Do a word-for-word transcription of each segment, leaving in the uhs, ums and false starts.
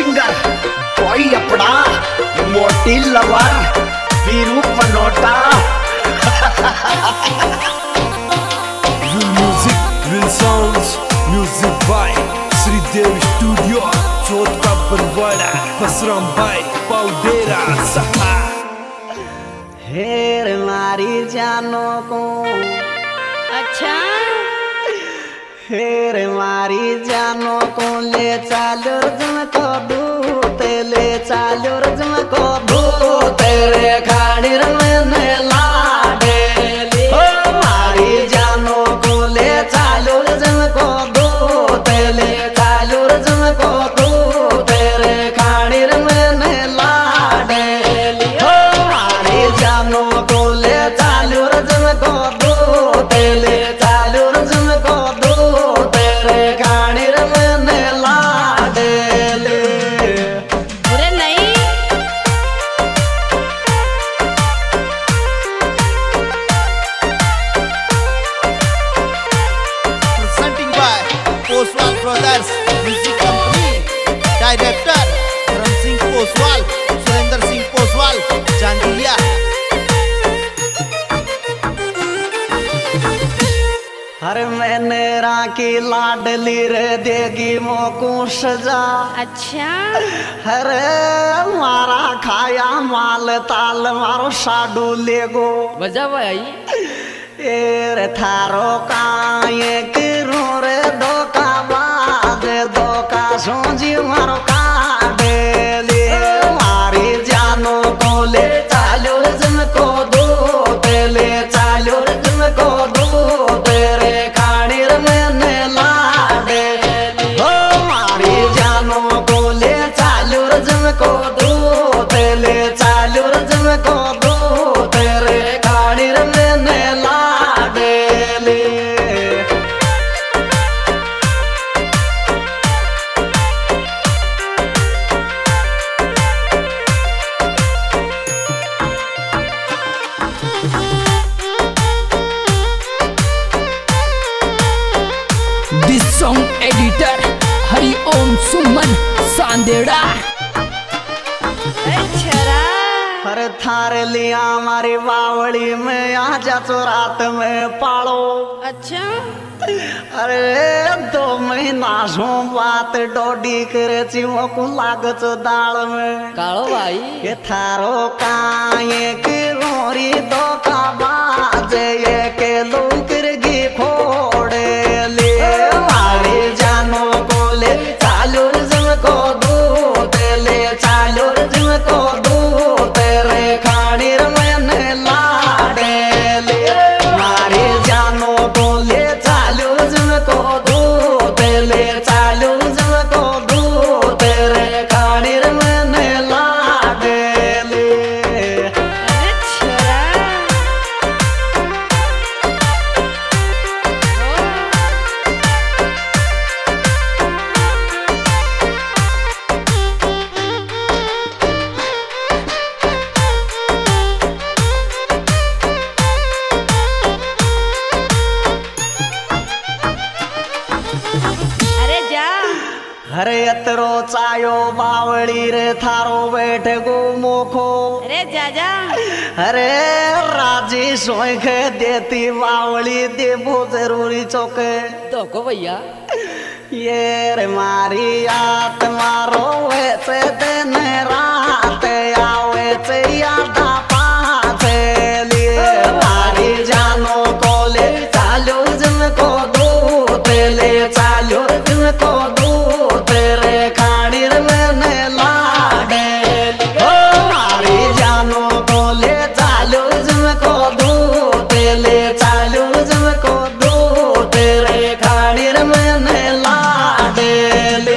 Singer कोई अपना मोटी लवर Veeru Banota. Real music, real sounds, music by Shridev studio Chauth का परवाड़ा बसराम भाई पाउडेरा सफा। हेर मारी जानो को अच्छा हेर मारी जानो को ले चालो तुमको दूते ले चालो तुमको दूते रे खाड़िर मैंने लाडे ओ मारी जानो को ले चालो तुमको दूते ले चालो तुमको दूते रे खाड़िर मैंने लाडे ओ मारी जानो को ले चालो तुमको दूते ले चालो तुमको Poswal brothers music company. Director Dharm Singh Poswal, Surendra Singh Poswal जांगिया। हर मैंने राखी लाडली रे देगी मोकू सजा। अच्छा अरे मारा खाया माल ताल मारो साडू लेगो बजा भाई एर थारो काये किरो रे धोखा बाज धोखा सोजी मारो काडे ले मारी जानो को ले चालो तुमको दो ले चालो तुमको दो तेरे खाड़िर मैंने लाडे हो मारी जानो को ले चालो तुमको दो ले चालो तुमको दो तेरे खाड़िर मैंने this song editor Hariom Suman Sandera. हर थार लिया हमारी बावड़ी में आ जा तो रात में पालो। अच्छा अरे दो महीना सो बात डोडी करे चिमो को लागत दाल में कालो भाई ये थारो काये के रोरी दो का बाजे ये के लुकर गी फोड़े ले मारे जानो को ले चालो तुमको दो ले चालो तुमको दो तेरे खाड़िर मैंने लाडे ले मारे जानो को ले चालो तुमको दो ले चालो तुमको दो तेरे खाड़िर मैंने लाडे ले। अरे जा अरे अतरो चायो बावड़ी रे थारो बैठ गो मोखो। अरे जा जा अरे राजी सोई के देती बावड़ी देबो जरूरी चौके तो को भैया ये रे मारी आत्मा रोवे से दिन रात आवे से याद पासे लिए मारी जानो को ले चालो तुमको दो ले चालो तुमको दो तेरे खाड़िर मैंने लाडे हो मारी जानो को ले चालो तुमको दो ले चालो तुमको दो तेरे खाड़िर मैंने लाडे ले।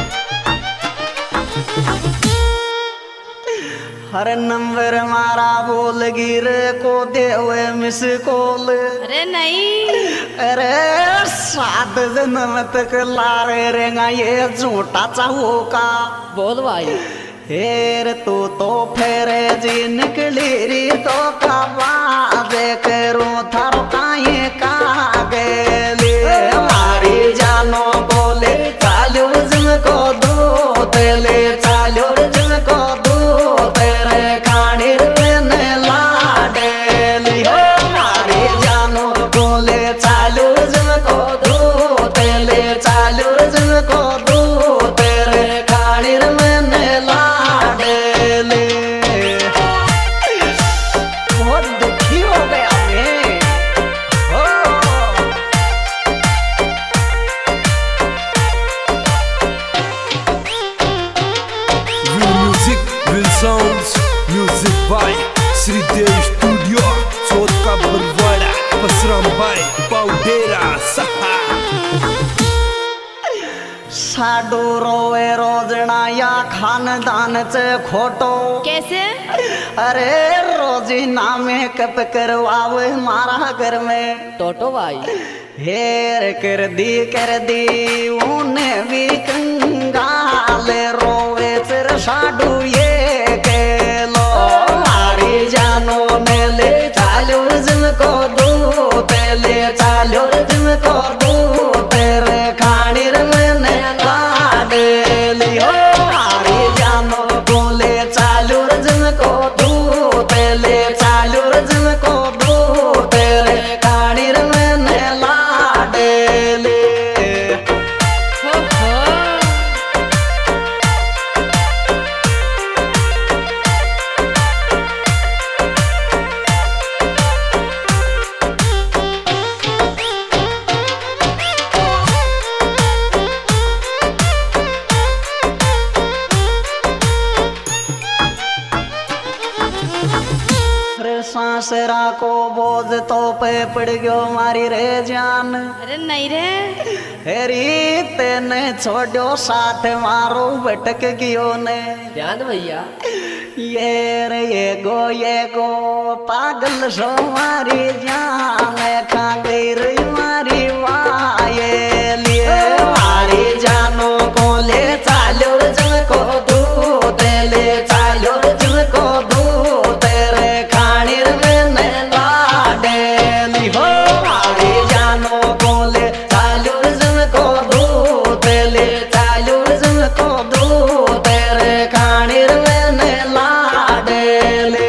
हर नंबर मारा बोल गिरे को देवे मिस कोल। अरे नहीं। अरे सात जन्म तक लारे रेगा ये झूठा चाहो का। बोल भाई। हेर तू तो फेरे जी निकली री तो का बाजे करूं थारो काये का गेले मारी जानो बोले चालो जिनको दो तेले चालो जिनको दो तेरे खानिर में लाडेली हो मारी जानो बोले चालो जिनको दो तेले चालो जिनको दो तेरे खानिर में बहुत दुखी हो गया मैं। हो Real music, real sounds, music by Shridev studio Chauth का बरवाड़ा बसराम भाई पाउडेरा सहा। साडू रोवे रोजना या खानदान से खोटो। कैसे? अरे रोजी नामे कप करवावे मारा घर में। टोटो भाई। हेर कर दी कर दी उन्हें भी कंगाल रोवे सिर साडू ये के लो मारी जानो ने ले चालो जिनको दो पहले चालो जिनको दो तेरे खानिर में लाडेली हो मारी जानो बोले चालो जिनको दो पहले चालो जिनको दो तेरे खानिर में लाडेली। हो हो। सांसरा को बोझ तो पे पड़ गयो मारी रे जान। अरे नहीं रे। हेरी तेने छोड़ो साथ मारो भटक गयो ने। ध्यान भैया। ये रे ये गो ये गो पागल सो मारी जान खा गई रे मारी वाये लिए मारी जानो को ले चालो जिनको दो तेले चालो जिनको दो तेरे खानिर में लाडेली हो मारी जानो को ले चालो जिनको दो तेले चालो जिनको दो तेरे खानिर में लाडेली।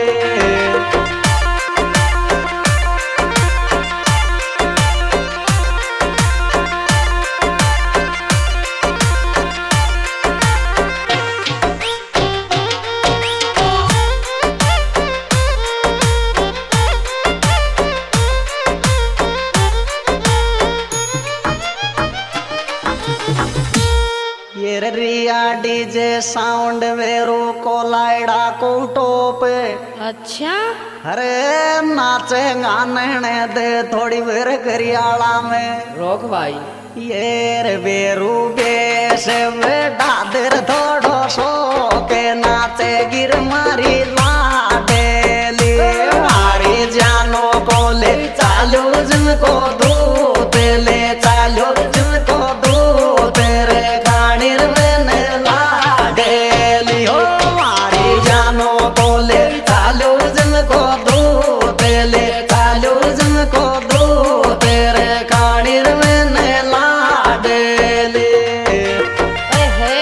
ये रिया डीजे साउंड वेरो को लाइडा को टोप। अच्छा। अरे नाचे गाने दे थोड़ी बेर करियाला में। रोक भाई। ये रे बेरू बेस बेटा देर थोड़ो सो के नाचे गिर मारी लाडेली मारी जानो को ले चालो जिनको दो तेले चालो जिनको दो तेरे खानिर में लाडेली हो मारी जानो को ले चालो जिनको दो तेले चालो जिनको दो तेरे खानिर में लाडेली। अरे हे।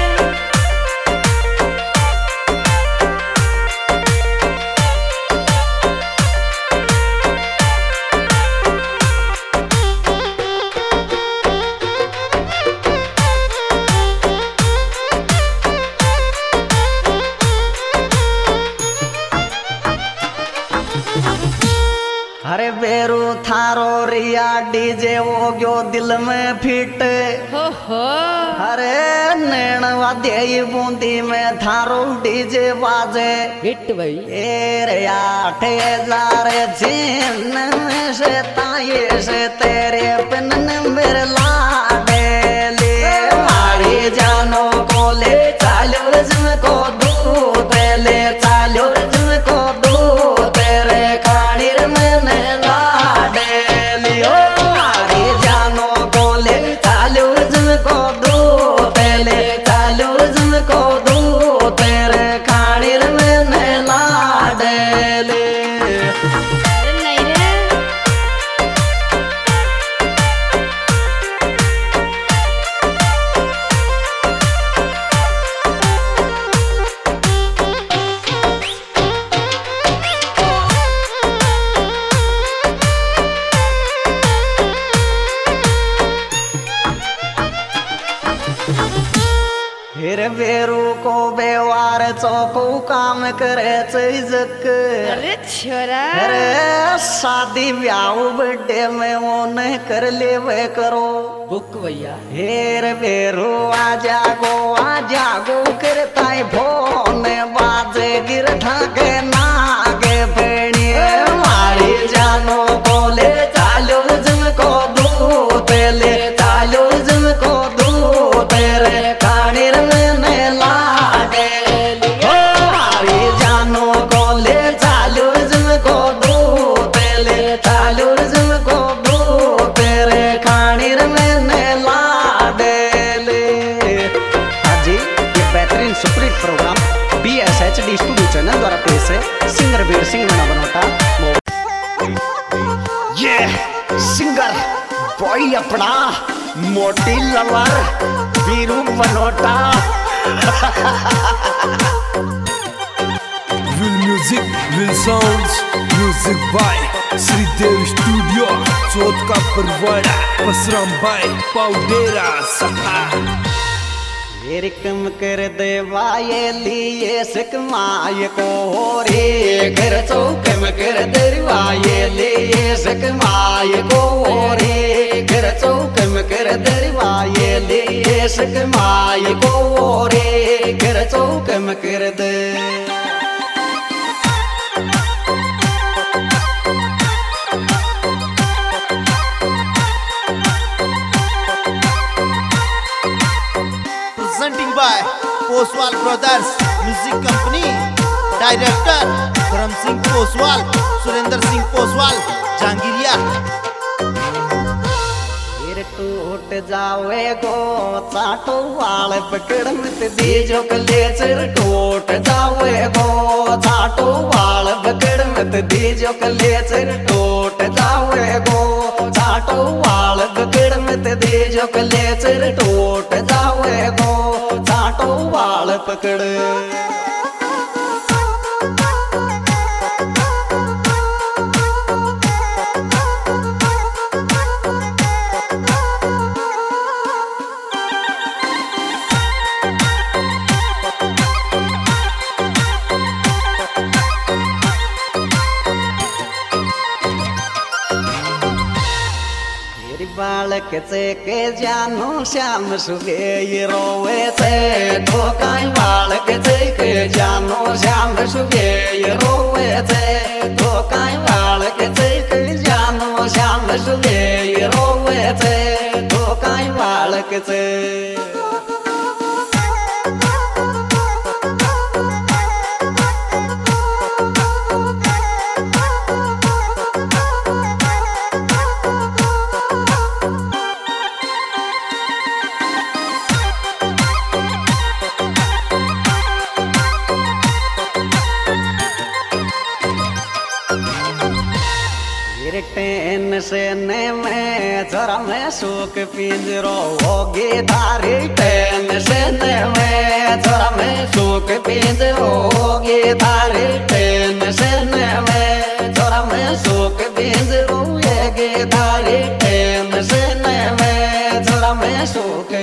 अरे बेरू थारो रिया डीजे वो गयो दिल में फिट। हो हो। अरे नैन वाद्य बूंदी में थारो डीजे बाजे। हिट भाई। ए रे आठ हजार जिन से ताये से तेरे पिन मेरे लाडेली मारी जानो को ले चालो जिनको दो तेले चालो जिनको दो चौको काम करे जक। अरे छोरा अरे शादी ब्याह बर्थडे में वो नहीं कर ले वे करो बुक भैया हेर बेरो आ जागो आ जागो करता है फोन बाजे गिर ठाके नागे बेणी मारी जानो बोले चालो तुमको दो तेले चालो तुमको दो तेरे कानिर में लागे मारी जानो बोले चालो तुमको दो तेले चालो तुमको दो तेरे कानिर में superhit programme B S H D studio channel द्वारा पेश है। सिंगर वीर सिंह बना बनोटा ये सिंगर बॉय अपना मोटी लवर Veeru Banota Will music, will sounds, music by Shridev studio Chauth का परवाड़ा पसराम भाई पाउडेरा सहा कम कर दे वाये लिए सकमाय को रे घर चौकम कर दे वाये लिए सकमाय को रे घर चौकम कर दे वाये लिए सकमाय को रे घर चौकम कर दे presenting by Poswal Brothers Music Company. Director Karam Singh Poswal, Surendra Singh Poswal, Jangiriya. फिर टूट जावे गो चाटो वाल पकड़ मत दीजो कलेचर टूट जावे गो चाटो वाल पकड़ मत दीजो कलेचर टूट जावे गो चाटो वाल पकड़ मत दीजो कलेचर टूट जावे गो चाटो वाल पकड़ बालक से के जानो श्याम सुबह रोवे से तो काई बालक से के जानो श्याम सुबह रोवे से तो काई बालक से के जानो श्याम सुबह रोवे से तो काई बालक से टेन से ने में जरा में सुख पिंजरो होगी धारी टेन से ने में जरा में सुख पिंजरो होगी धारी टेन से ने में जरा में सुख पिंजरो होगी धारी टेन से ने में जरा में सुख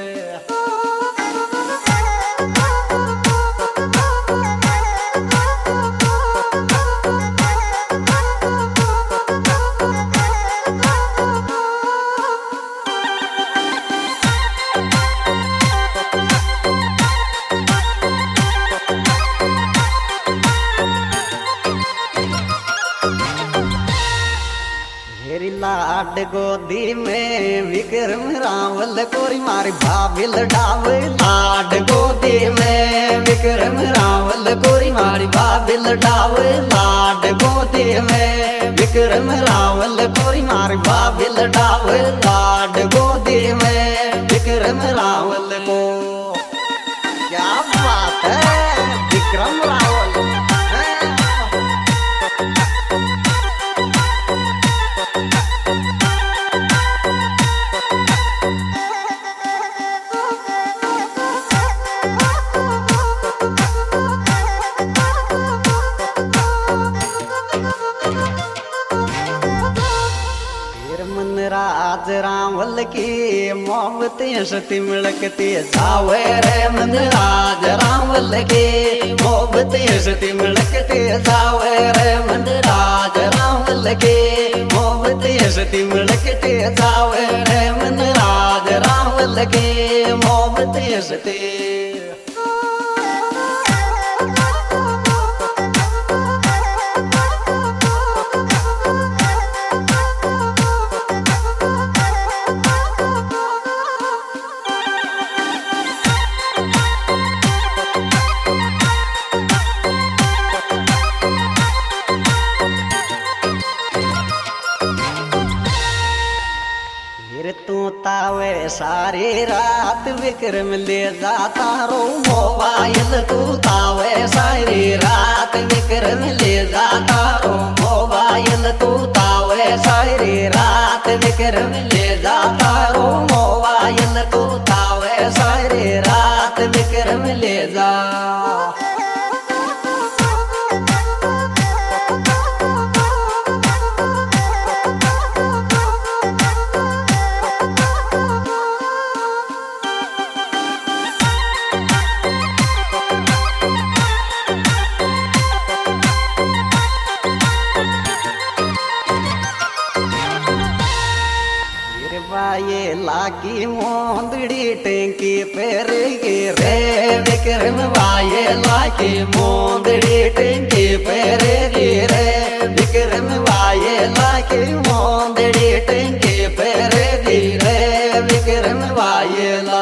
लाड गोदी में विक्रम रावल कोरी मारी भाभिल डाव लाड गोदी में विक्रम रावल कोरी मारी भाभिल डाव लाड गोदी में विक्रम रावल कोरी मारी भाभिल डाव लाड गोदी में विक्रम रावल को क्या बात है विक्रम रावल राज रावल की मोहब्बत सती मिलकती जावे रे मन राज रावल की मोहब्बत सती मिलकती जावे रे मन राज रावल की मोहब्बत सती मिलकती जावे रे मन राज रावल की मोहब्बत सती। तू तावे सारी रात विक्रम ले जाता रो मोबाइल तू तावे सारी रात विक्रम ले जाता रो मोबाइल तू तावे सारी रात विक्रम ले जाता रो मोबाइल तू तावे सारी रात विक्रम ले जा। ये लागी मोंदड़ी टेंकी पेर गिरे विक्रम वाये लागी मोंदड़ी टेंकी पेर गिरे विक्रम वाये लागी मोंदड़ी टेंकी पेर गिरे विक्रम वाये ला।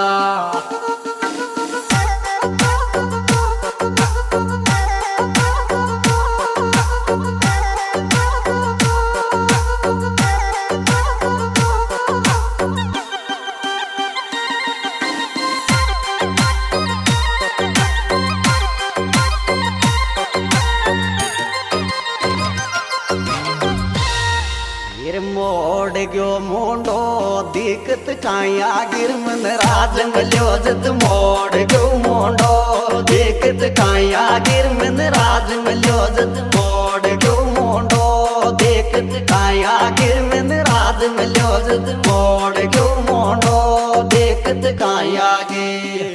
मोड़ गयो मुंडो दिक्कत काया गिर मन राज मल्यो जत मोड़ गयो मुंडो दिक्कत काया गिर मन राज मल्यो जत मोड़ गयो मुंडो दिक्कत काया गिर मन राज मल्यो जत मोड़ गयो मुंडो दिक्कत काया गिर।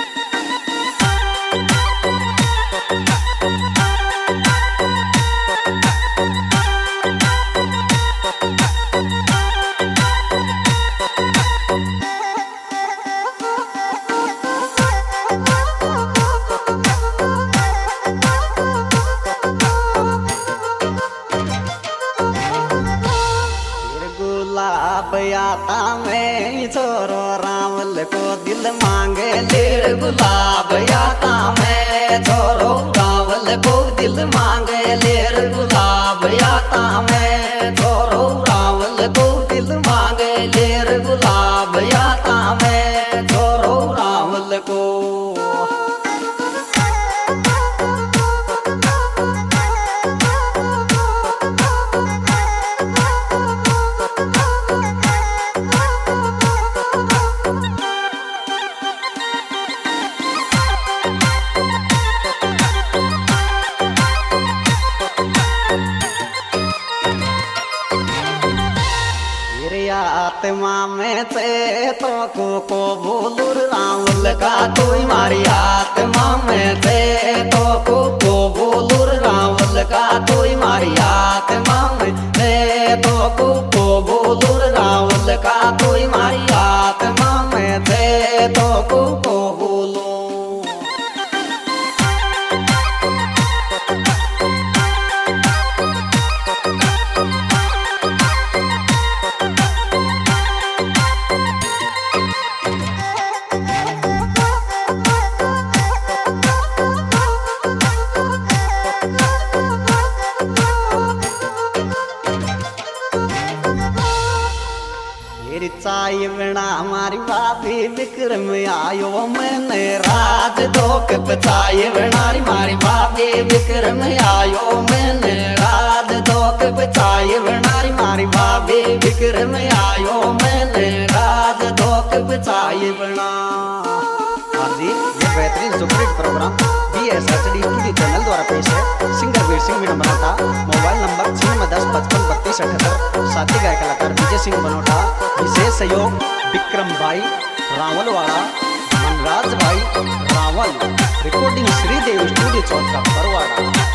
गुलाब में छोरो रावल को दिल मांगे लेर गुलाब आता में छोरो रावल को दिल मांगे लेर गुलाब आता में छोरो रावल को दिल मांगे लेर गुलाब आता में छोरो रावल को। आत्मा में थे तो को को बोलूर रावल का तू मारी आत्मा में थे तो को को बोलूर रावल का तू मारी आत्मा में थे तो को को बोलूर रावल का तू मारी आत्मा में थे तो को को बोलू। चाय बिना हमारी भाभी विक्रम आयो मैंने राज धोख बचाए बिनारी मारी भाभी विक्रम आयो मैंने राज धोख बचाए बिनारी मारी भाभी विक्रम आयो मैंने राज धोख बचाए बिना। हाँ जी, ये बेहतरीन superhit programme D S H D studio channel द्वारा पेश है। Singer Veer Singh Meena Banota, mobile number छियानवे दस पचपन बत्तीस अठहत्तर। साथी गायक कलाकार विजय सिंह बनोटा। विशेष सहयोग विक्रम भाई रावलवाड़ा, मनराज भाई रावल। रिकॉर्डिंग श्रीदेव स्टूडियो चौथ का परवाड़ा।